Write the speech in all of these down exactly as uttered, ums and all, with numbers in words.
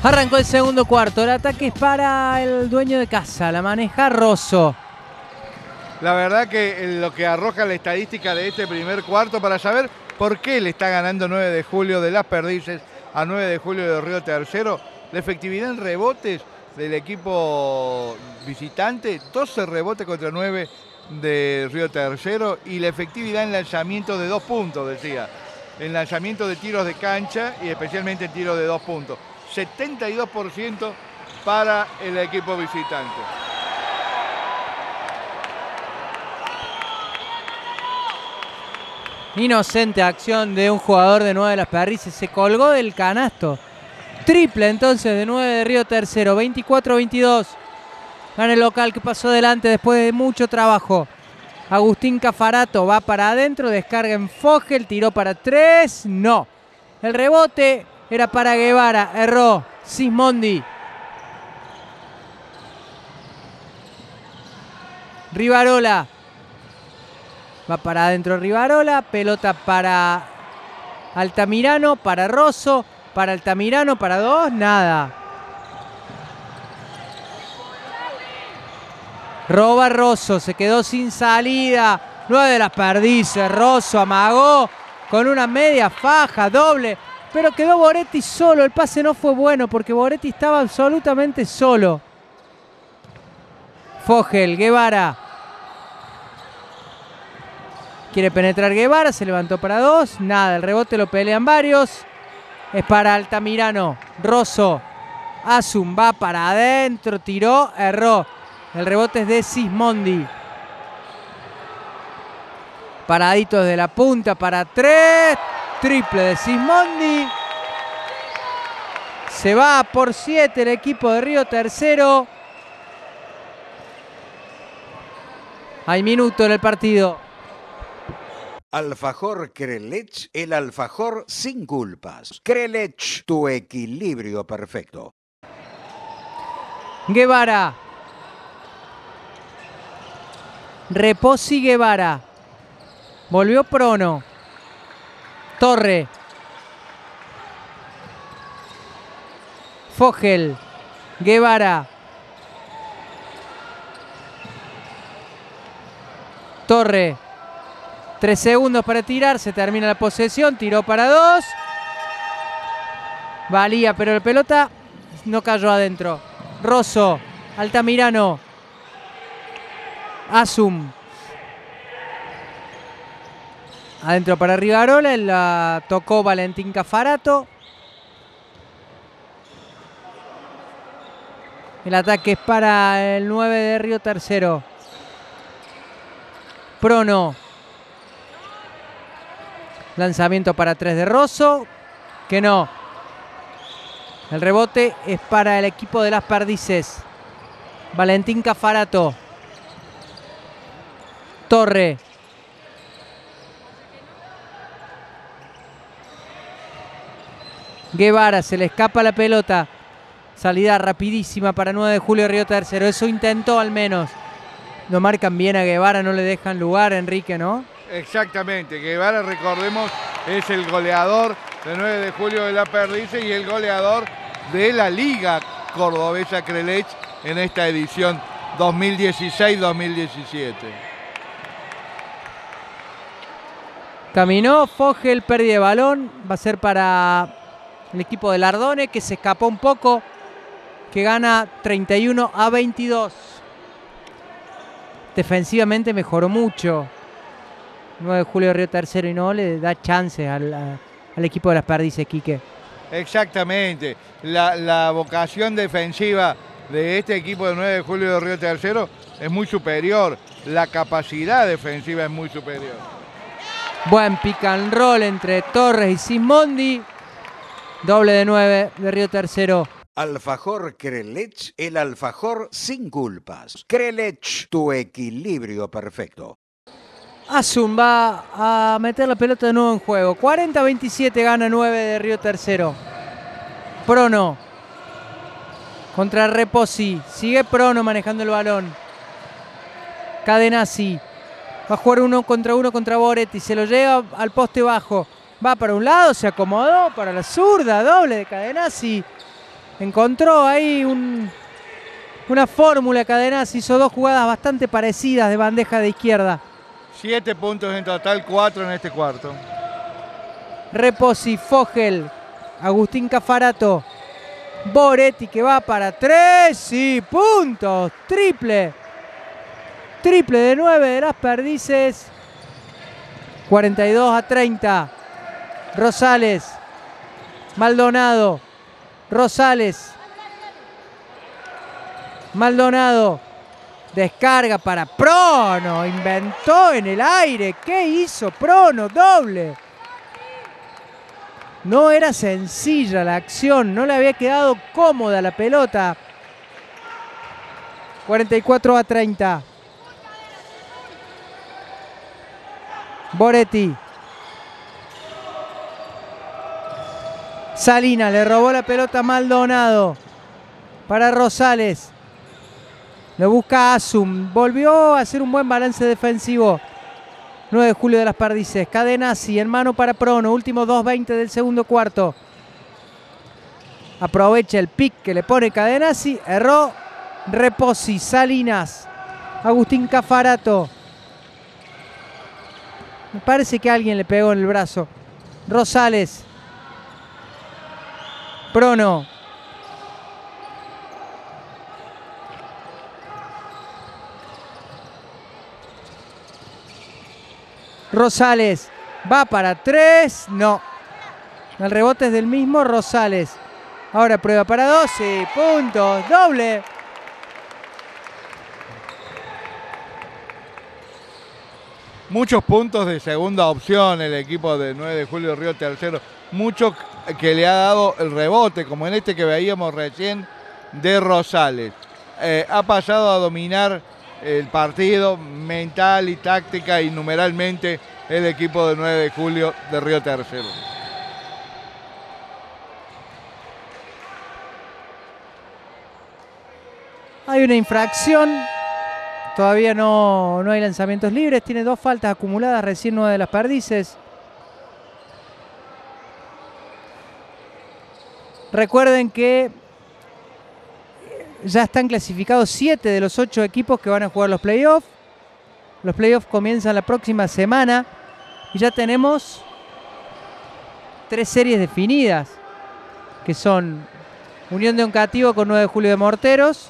Arrancó el segundo cuarto. El ataque es para el dueño de casa. La maneja Rosso. La verdad que lo que arroja la estadística de este primer cuarto para saber por qué le está ganando nueve de julio de Las Perdices a nueve de julio de Río Tercero. La efectividad en rebotes del equipo visitante, doce rebotes contra nueve de Río Tercero, y la efectividad en lanzamiento de dos puntos, decía. En lanzamiento de tiros de cancha y especialmente en tiros de dos puntos. setenta y dos por ciento para el equipo visitante. Inocente acción de un jugador de nueve de Las Perdices. Se colgó del canasto. Triple entonces de nueve de Río Tercero. veinticuatro a veintidós. Gana el local que pasó delante después de mucho trabajo. Agustín Cafarato va para adentro. Descarga en Fogel. Tiró para tres. No. El rebote era para Guevara. Erró Sismondi. Rivarola. Va para adentro Rivarola. Pelota para Altamirano. Para Rosso. Para Altamirano. Para dos. Nada. Roba Rosso. Se quedó sin salida. nueve de Las Perdices. Rosso amagó con una media faja doble. Pero quedó Boretti solo. El pase no fue bueno porque Boretti estaba absolutamente solo. Fogel. Guevara. Quiere penetrar Guevara, se levantó para dos. Nada, el rebote lo pelean varios. Es para Altamirano. Rosso. Asum va para adentro, tiró, erró. El rebote es de Sismondi. Paraditos de la punta para tres. Triple de Sismondi. Se va por siete el equipo de Río Tercero. Hay minuto en el partido. Alfajor Krelech, el alfajor sin culpas. Krelech, tu equilibrio perfecto. Guevara. Reposi Guevara. Volvió Prono. Torre. Fogel. Guevara. Torre. Tres segundos para tirar, se termina la posesión, tiró para dos. Valía, pero la pelota no cayó adentro. Rosso, Altamirano. Asum. Adentro para Rivarola, la tocó Valentín Cafarato. El ataque es para el nueve de Río Tercero. Prono. Lanzamiento para tres de Rosso. Que no. El rebote es para el equipo de Las Perdices. Valentín Cafarato. Torre. Guevara, se le escapa la pelota. Salida rapidísima para nueve de julio Río Tercero. Eso intentó al menos. Lo marcan bien a Guevara, no le dejan lugar, Enrique, ¿no? Exactamente, Guevara, recordemos, es el goleador de nueve de julio de Las Perdices y el goleador de la Liga Cordobesa Krelech en esta edición dos mil dieciséis dos mil diecisiete. Caminó, Fogel, pérdida de balón, va a ser para el equipo de Lardone, que se escapó un poco, que gana treinta y uno a veintidós. Defensivamente mejoró mucho. nueve de julio de Río Tercero y no le da chances al, a, al equipo de Las Perdices, Quique. Exactamente, la, la vocación defensiva de este equipo de nueve de julio de Río Tercero es muy superior, la capacidad defensiva es muy superior. Buen pick and roll entre Torres y Sismondi. Doble de nueve de Río Tercero. Alfajor Krelech, el alfajor sin culpas. Krelech, tu equilibrio perfecto. Asum va a meter la pelota de nuevo en juego. cuarenta a veintisiete gana nueve de Río Tercero. Prono. Contra Reposi. Sigue Prono manejando el balón. Cadenazzi. Va a jugar uno contra uno contra Boretti. Se lo lleva al poste bajo. Va para un lado, se acomodó para la zurda. Doble de Cadenazzi. encontró ahí un, una fórmula. Cadenazzi hizo dos jugadas bastante parecidas de bandeja de izquierda. Siete puntos en total, cuatro en este cuarto. Reposi, Fogel, Agustín Cafarato, Boretti que va para tres y puntos. Triple. Triple de nueve de las Perdices. cuarenta y dos a treinta. Rosales. Maldonado. Rosales. Maldonado. Descarga para Prono. Inventó en el aire. ¿Qué hizo Prono? Doble. No era sencilla la acción. No le había quedado cómoda la pelota. cuarenta y cuatro a treinta. Boretti. Salina le robó la pelota a Maldonado. Para Rosales. Lo busca Asum. Volvió a hacer un buen balance defensivo. nueve de julio de las Perdices. Cadenazzi en mano para Prono. Último dos veinte del segundo cuarto. Aprovecha el pick que le pone Cadenazzi. Erró Reposi. Salinas. Agustín Cafarato. Me parece que alguien le pegó en el brazo. Rosales. Prono. Rosales. Va para tres. No. El rebote es del mismo Rosales. Ahora prueba para doce puntos. Doble. Muchos puntos de segunda opción el equipo de nueve de julio de Río Tercero. Mucho que le ha dado el rebote, como en este que veíamos recién de Rosales. Eh, ha pasado a dominar el partido mental y táctica y numeralmente el equipo de nueve de julio de Río Tercero. Hay una infracción. Todavía no, no hay lanzamientos libres. Tiene dos faltas acumuladas, recién nueve de las Perdices. Recuerden que ya están clasificados siete de los ocho equipos que van a jugar los playoffs. Los playoffs comienzan la próxima semana y ya tenemos tres series definidas, que son Unión de Oncativo con nueve de julio de Morteros,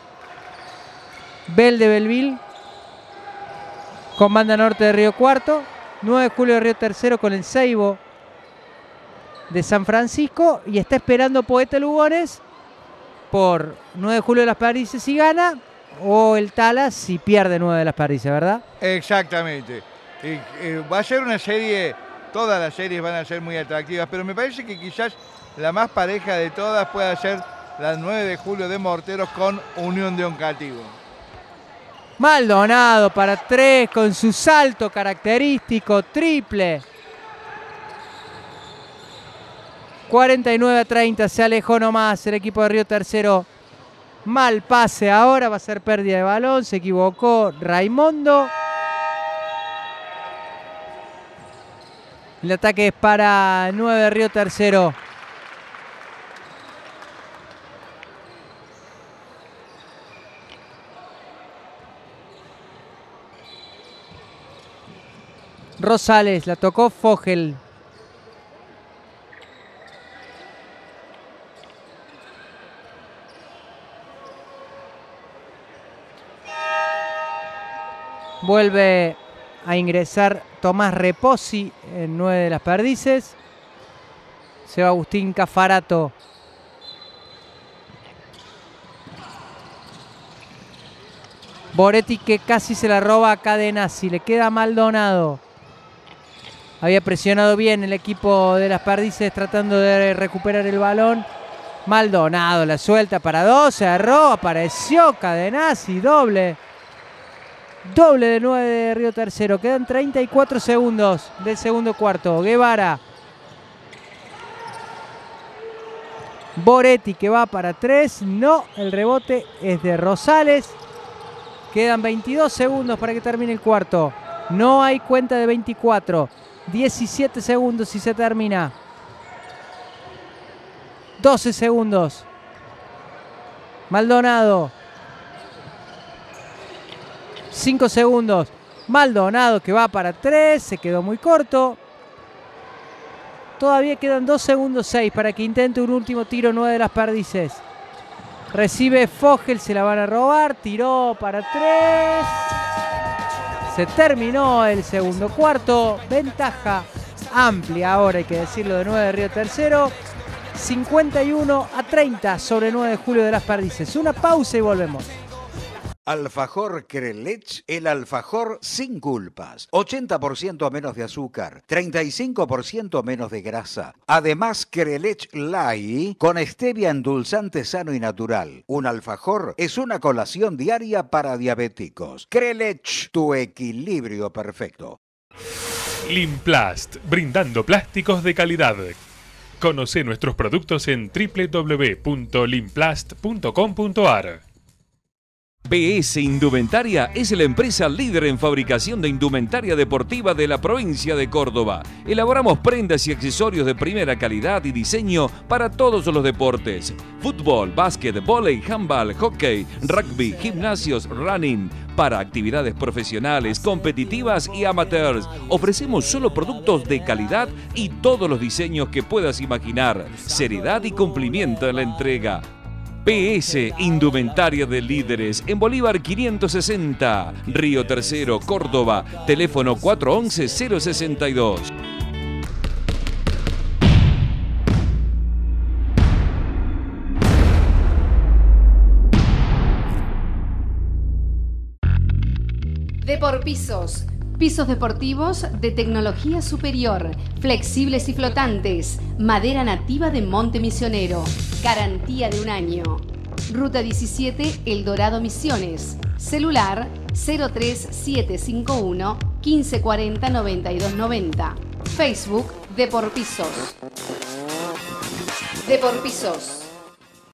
Bell de Belleville con Banda Norte de Río Cuarto, nueve de julio de Río Tercero con el Seibo de San Francisco, y está esperando Poeta Lugones por nueve de julio de las Perdices si gana, o el Tala si pierde nueve de las Perdices, ¿verdad? Exactamente. Y, eh, va a ser una serie, todas las series van a ser muy atractivas, pero me parece que quizás la más pareja de todas pueda ser la nueve de julio de Morteros con Unión de Oncativo. Maldonado para tres con su salto característico, triple. cuarenta y nueve a treinta, se alejó nomás el equipo de Río Tercero. Mal pase ahora, va a ser pérdida de balón, se equivocó Raimundo. El ataque es para nueve de Río Tercero. Rosales, la tocó Fogel. Vuelve a ingresar Tomás Reposi en nueve de las Perdices. Se va Agustín Cafarato. Boretti que casi se la roba a Cadenazzi. Le queda Maldonado. Había presionado bien el equipo de las Perdices tratando de recuperar el balón. Maldonado la suelta para dos. Se erró. Apareció Cadenazzi. Doble. Doble de nueve de Río Tercero. Quedan treinta y cuatro segundos del segundo cuarto. Guevara. Boretti que va para tres. No, el rebote es de Rosales. Quedan veintidós segundos para que termine el cuarto. No hay cuenta de veinticuatro. diecisiete segundos y se termina. doce segundos. Maldonado. cinco segundos. Maldonado que va para tres. Se quedó muy corto. Todavía quedan dos segundos seis para que intente un último tiro nueve de las Perdices. Recibe Fogel, se la van a robar. Tiró para tres. Se terminó el segundo cuarto. Ventaja amplia ahora, hay que decirlo, de nueve de Río Tercero. cincuenta y uno a treinta sobre nueve de Julio de las Perdices. Una pausa y volvemos. Alfajor Crelech, el alfajor sin culpas. ochenta por ciento menos de azúcar, treinta y cinco por ciento menos de grasa. Además, Crelech Light con stevia endulzante sano y natural. Un alfajor es una colación diaria para diabéticos. Crelech, tu equilibrio perfecto. Limplast, brindando plásticos de calidad. Conoce nuestros productos en doble u doble u doble u punto limplast punto com punto a r. P S Indumentaria es la empresa líder en fabricación de indumentaria deportiva de la provincia de Córdoba. Elaboramos prendas y accesorios de primera calidad y diseño para todos los deportes: fútbol, básquet, vóley, handball, hockey, rugby, gimnasios, running. Para actividades profesionales, competitivas y amateurs, ofrecemos solo productos de calidad y todos los diseños que puedas imaginar. Seriedad y cumplimiento en la entrega. P S Indumentaria de Líderes en Bolívar quinientos sesenta, Río Tercero, Córdoba, teléfono cuatro once cero sesenta y dos. Deporpisos. Pisos deportivos de tecnología superior, flexibles y flotantes, madera nativa de Monte Misionero, garantía de un año. Ruta diecisiete, El Dorado, Misiones. Celular cero tres siete cinco uno, quince cuarenta, noventa y dos noventa. Facebook Deporpisos. Deporpisos.